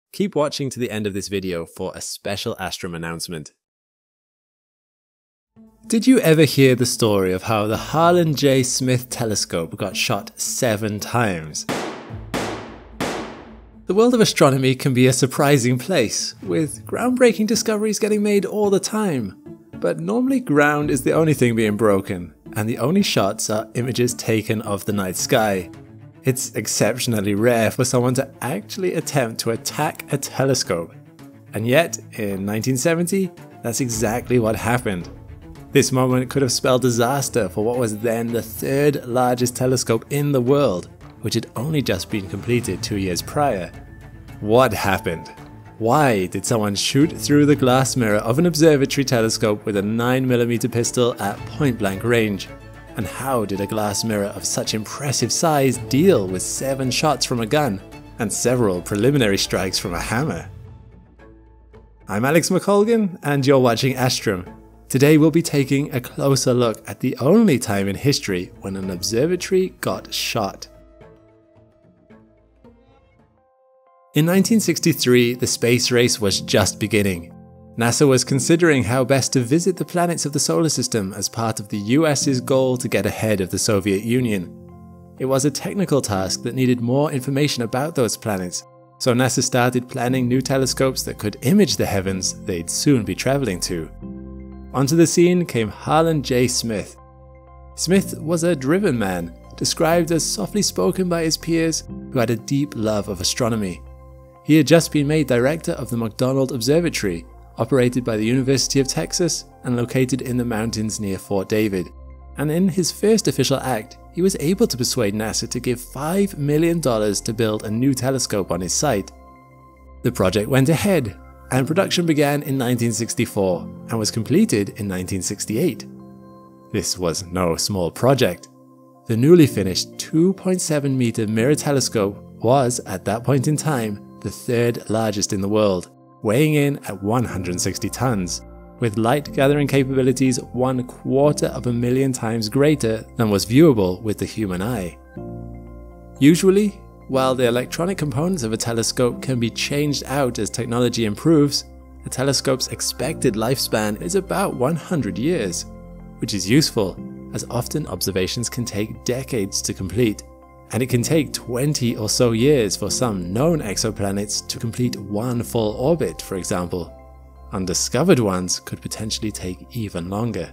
Keep watching to the end of this video for a special Astrum announcement. Did you ever hear the story of how the Harlan J. Smith telescope got shot 7 times? The world of astronomy can be a surprising place, with groundbreaking discoveries getting made all the time. But normally ground is the only thing being broken, and the only shots are images taken of the night sky. It's exceptionally rare for someone to actually attempt to attack a telescope. And yet, in 1970, that's exactly what happened. This moment could have spelled disaster for what was then the 3rd largest telescope in the world, which had only just been completed 2 years prior. What happened? Why did someone shoot through the glass mirror of an observatory telescope with a 9mm pistol at point-blank range? And how did a glass mirror of such impressive size deal with 7 shots from a gun and several preliminary strikes from a hammer? I'm Jon McColgan, and you're watching Astrum. Today we'll be taking a closer look at the only time in history when an observatory got shot. In 1963, the space race was just beginning. NASA was considering how best to visit the planets of the solar system as part of the US's goal to get ahead of the Soviet Union. It was a technical task that needed more information about those planets, so NASA started planning new telescopes that could image the heavens they'd soon be traveling to. Onto the scene came Harlan J. Smith. Smith was a driven man, described as softly spoken by his peers, who had a deep love of astronomy. He had just been made director of the McDonald Observatory, operated by the University of Texas and located in the mountains near Fort David. And in his first official act, he was able to persuade NASA to give $5 million to build a new telescope on his site. The project went ahead, and production began in 1964 and was completed in 1968. This was no small project. The newly finished 2.7-meter mirror telescope was, at that point in time, the 3rd largest in the world, weighing in at 160 tons, with light gathering capabilities 1/4 times greater than was viewable with the human eye. Usually, while the electronic components of a telescope can be changed out as technology improves, a telescope's expected lifespan is about 100 years, which is useful, as often observations can take decades to complete, and it can take 20 or so years for some known exoplanets to complete one full orbit, for example. Undiscovered ones could potentially take even longer.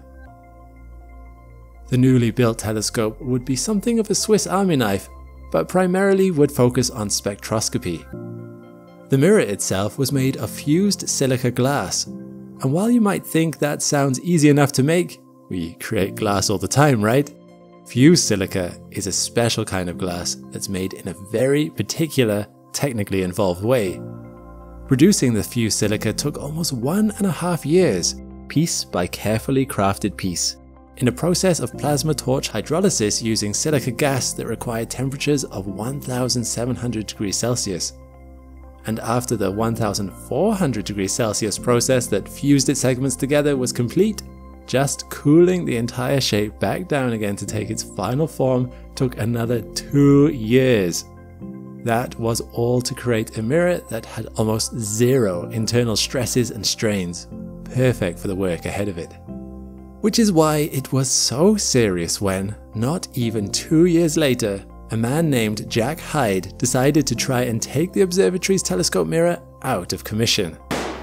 The newly built telescope would be something of a Swiss Army knife, but primarily would focus on spectroscopy. The mirror itself was made of fused silica glass, and while you might think that sounds easy enough to make, we create glass all the time, right? Fused silica is a special kind of glass that's made in a very particular, technically involved way. Producing the fused silica took almost 1.5 years, piece by carefully crafted piece, in a process of plasma torch hydrolysis using silica gas that required temperatures of 1700 degrees Celsius. And after the 1400 degrees Celsius process that fused its segments together was complete, just cooling the entire shape back down again to take its final form took another 2 years. That was all to create a mirror that had almost 0 internal stresses and strains, perfect for the work ahead of it. Which is why it was so serious when, not even 2 years later, a man named Jack Hyde decided to try and take the observatory's telescope mirror out of commission.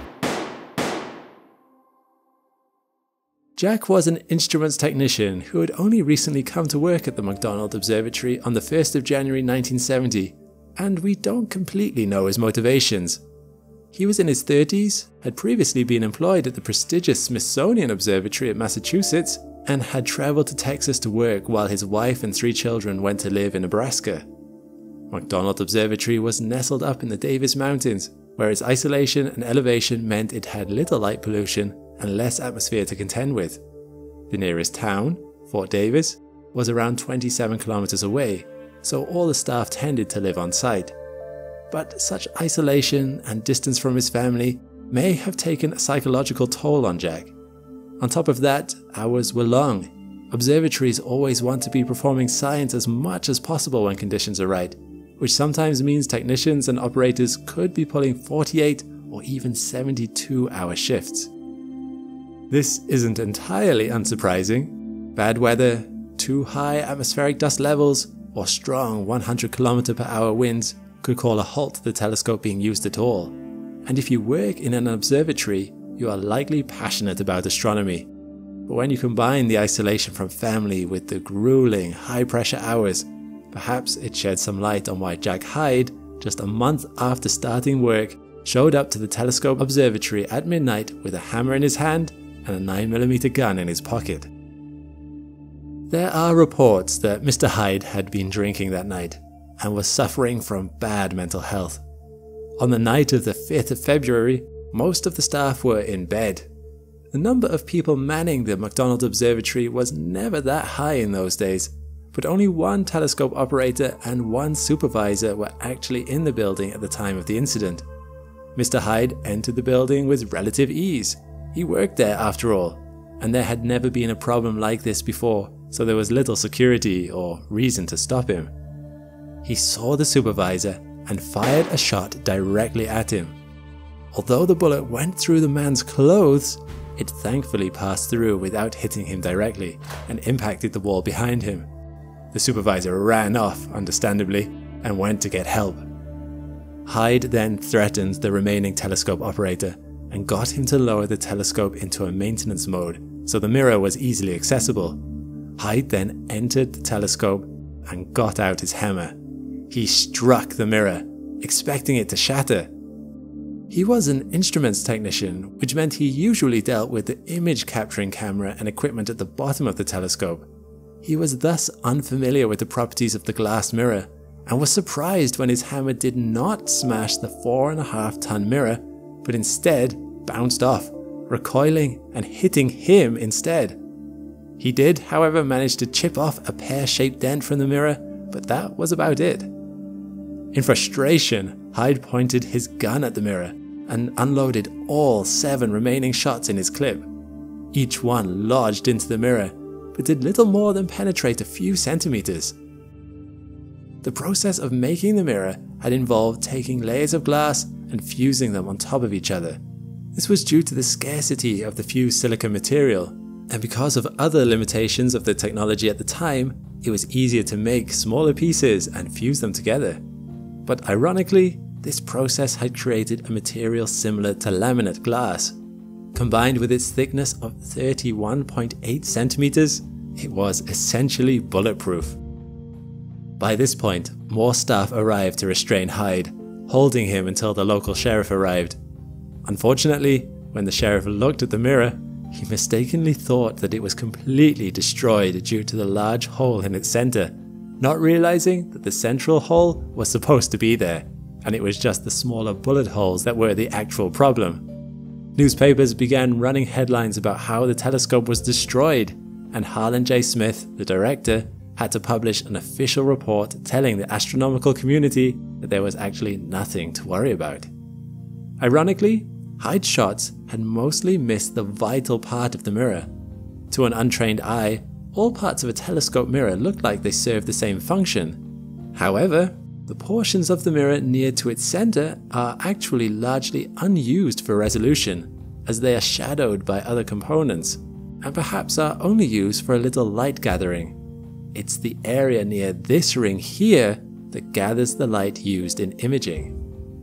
Jack was an instruments technician who had only recently come to work at the McDonald Observatory on the 1st of January 1970, and we don't completely know his motivations. He was in his 30s, had previously been employed at the prestigious Smithsonian Observatory at Massachusetts, and had traveled to Texas to work while his wife and 3 children went to live in Nebraska. McDonald Observatory was nestled up in the Davis Mountains, where its isolation and elevation meant it had little light pollution and less atmosphere to contend with. The nearest town, Fort Davis, was around 27 kilometers away, so all the staff tended to live on site. But such isolation and distance from his family may have taken a psychological toll on Jack. On top of that, hours were long. Observatories always want to be performing science as much as possible when conditions are right, which sometimes means technicians and operators could be pulling 48 or even 72-hour shifts. This isn't entirely unsurprising. Bad weather, too high atmospheric dust levels, or strong 100 km/h winds could call a halt to the telescope being used at all. And if you work in an observatory, you are likely passionate about astronomy. But when you combine the isolation from family with the grueling, high-pressure hours, perhaps it sheds some light on why Jack Hyde, just a month after starting work, showed up to the telescope observatory at midnight with a hammer in his hand and a 9mm gun in his pocket. There are reports that Mr. Hyde had been drinking that night and was suffering from bad mental health. On the night of the 5th of February, most of the staff were in bed. The number of people manning the McDonald Observatory was never that high in those days, but only one telescope operator and one supervisor were actually in the building at the time of the incident. Mr. Hyde entered the building with relative ease. He worked there after all, and there had never been a problem like this before, so there was little security or reason to stop him. He saw the supervisor and fired a shot directly at him. Although the bullet went through the man's clothes, it thankfully passed through without hitting him directly and impacted the wall behind him. The supervisor ran off, understandably, and went to get help. Hyde then threatened the remaining telescope operator and got him to lower the telescope into a maintenance mode so the mirror was easily accessible. Hyde then entered the telescope and got out his hammer. He struck the mirror, expecting it to shatter. He was an instruments technician, which meant he usually dealt with the image capturing camera and equipment at the bottom of the telescope. He was thus unfamiliar with the properties of the glass mirror and was surprised when his hammer did not smash the 4.5-ton mirror, but instead bounced off, recoiling and hitting him instead. He did, however, manage to chip off a pear-shaped dent from the mirror, but that was about it. In frustration, Hyde pointed his gun at the mirror and unloaded all 7 remaining shots in his clip. Each one lodged into the mirror, but did little more than penetrate a few centimeters. The process of making the mirror had involved taking layers of glass and fusing them on top of each other. This was due to the scarcity of the fused silicon material, and because of other limitations of the technology at the time, it was easier to make smaller pieces and fuse them together. But ironically, this process had created a material similar to laminate glass. Combined with its thickness of 31.8 centimeters, it was essentially bulletproof. By this point, more staff arrived to restrain Hyde, holding him until the local sheriff arrived. Unfortunately, when the sheriff looked at the mirror, he mistakenly thought that it was completely destroyed due to the large hole in its center, not realizing that the central hole was supposed to be there, and it was just the smaller bullet holes that were the actual problem. Newspapers began running headlines about how the telescope was destroyed, and Harlan J. Smith, the director, had to publish an official report telling the astronomical community that there was actually nothing to worry about. Ironically, Hyde's shots had mostly missed the vital part of the mirror. To an untrained eye, all parts of a telescope mirror looked like they served the same function. However, the portions of the mirror near to its center are actually largely unused for resolution, as they are shadowed by other components, and perhaps are only used for a little light gathering. It's the area near this ring here that gathers the light used in imaging.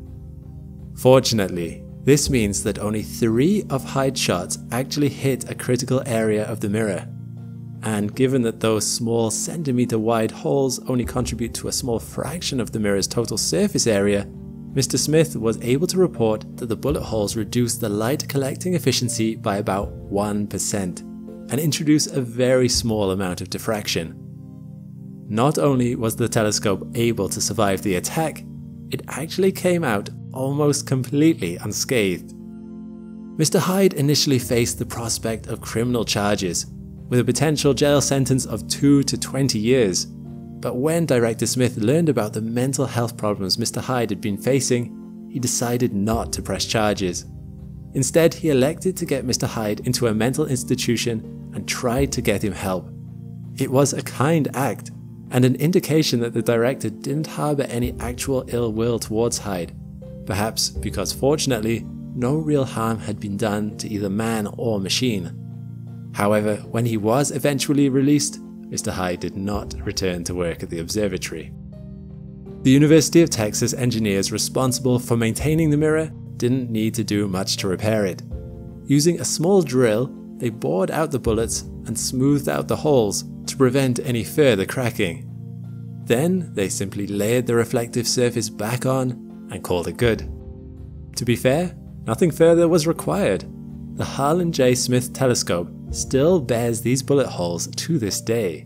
Fortunately, this means that only 3 of Hyde's shots actually hit a critical area of the mirror. And given that those small centimeter-wide holes only contribute to a small fraction of the mirror's total surface area, Mr. Smith was able to report that the bullet holes reduced the light collecting efficiency by about 1% and introduce a very small amount of diffraction. Not only was the telescope able to survive the attack, it actually came out almost completely unscathed. Mr. Hyde initially faced the prospect of criminal charges, with a potential jail sentence of 2 to 20 years. But when Director Smith learned about the mental health problems Mr. Hyde had been facing, he decided not to press charges. Instead, he elected to get Mr. Hyde into a mental institution and tried to get him help. It was a kind act, and an indication that the director didn't harbour any actual ill will towards Hyde, perhaps because fortunately no real harm had been done to either man or machine. However, when he was eventually released, Mr. Hyde did not return to work at the observatory. The University of Texas engineers responsible for maintaining the mirror didn't need to do much to repair it. Using a small drill, they bored out the bullets and smoothed out the holes to prevent any further cracking. Then they simply layered the reflective surface back on and called it good. To be fair, nothing further was required. The Harlan J. Smith telescope still bears these bullet holes to this day.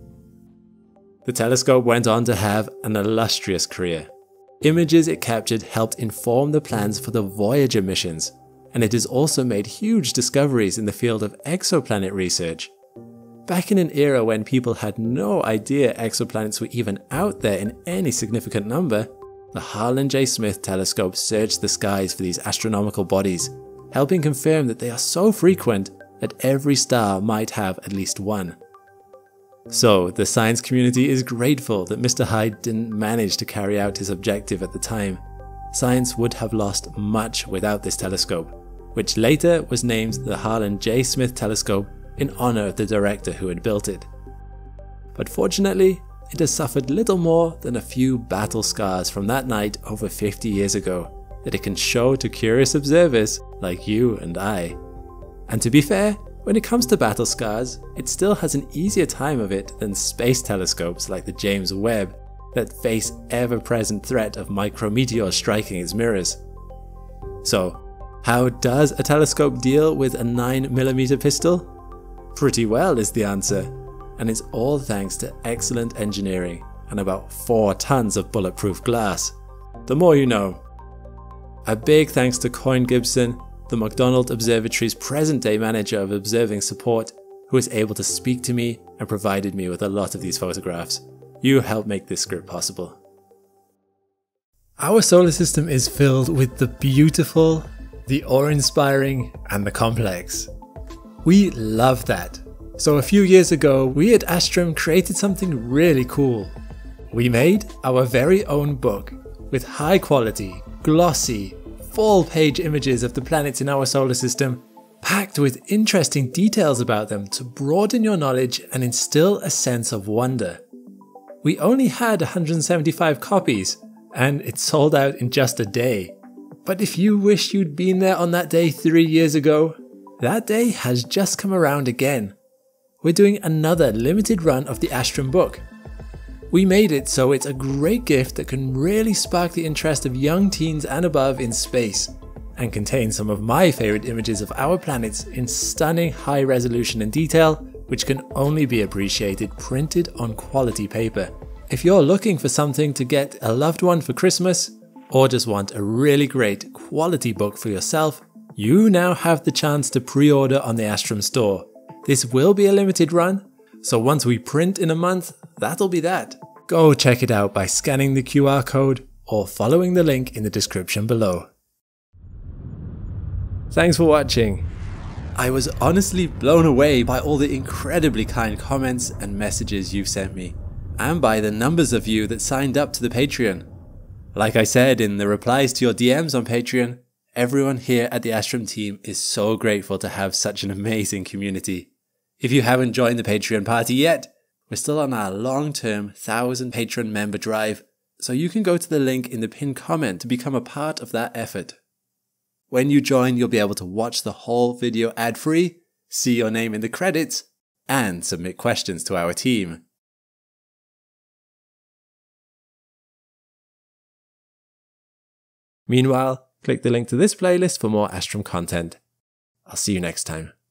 The telescope went on to have an illustrious career. Images it captured helped inform the plans for the Voyager missions, and it has also made huge discoveries in the field of exoplanet research. Back in an era when people had no idea exoplanets were even out there in any significant number, the Harlan J. Smith telescope searched the skies for these astronomical bodies, helping confirm that they are so frequent that every star might have at least one. So, the science community is grateful that Mr. Hyde didn't manage to carry out his objective at the time. Science would have lost much without this telescope, which later was named the Harlan J. Smith Telescope in honor of the director who had built it. But fortunately, it has suffered little more than a few battle scars from that night over 50 years ago that it can show to curious observers like you and I. And to be fair, when it comes to battle scars, it still has an easier time of it than space telescopes like the James Webb that face ever-present threat of micrometeors striking its mirrors. So, how does a telescope deal with a 9mm pistol? Pretty well is the answer, and it's all thanks to excellent engineering and about 4 tons of bulletproof glass. The more you know. A big thanks to Coyne Gibson, the McDonald Observatory's present-day manager of observing support, who was able to speak to me and provided me with a lot of these photographs. You helped make this script possible. Our solar system is filled with the beautiful, the awe-inspiring, and the complex. We love that. So a few years ago, we at Astrum created something really cool. We made our very own book with high-quality, glossy, full-page images of the planets in our solar system, packed with interesting details about them to broaden your knowledge and instill a sense of wonder. We only had 175 copies, and it sold out in just a day. But if you wish you'd been there on that day 3 years ago, that day has just come around again. We're doing another limited run of the Astron Book. We made it so it's a great gift that can really spark the interest of young teens and above in space, and contains some of my favourite images of our planets in stunning high resolution and detail, which can only be appreciated printed on quality paper. If you're looking for something to get a loved one for Christmas, or just want a really great quality book for yourself, you now have the chance to pre-order on the Astrum store. This will be a limited run, so once we print in a month, that'll be that. Go check it out by scanning the QR code or following the link in the description below. Thanks for watching. I was honestly blown away by all the incredibly kind comments and messages you've sent me, and by the numbers of you that signed up to the Patreon. Like I said in the replies to your DMs on Patreon, everyone here at the Astrum team is so grateful to have such an amazing community. If you haven't joined the Patreon party yet, we're still on our long-term 1,000 patron member drive, so you can go to the link in the pinned comment to become a part of that effort. When you join, you'll be able to watch the whole video ad-free, see your name in the credits, and submit questions to our team. Meanwhile, click the link to this playlist for more Astrum content. I'll see you next time.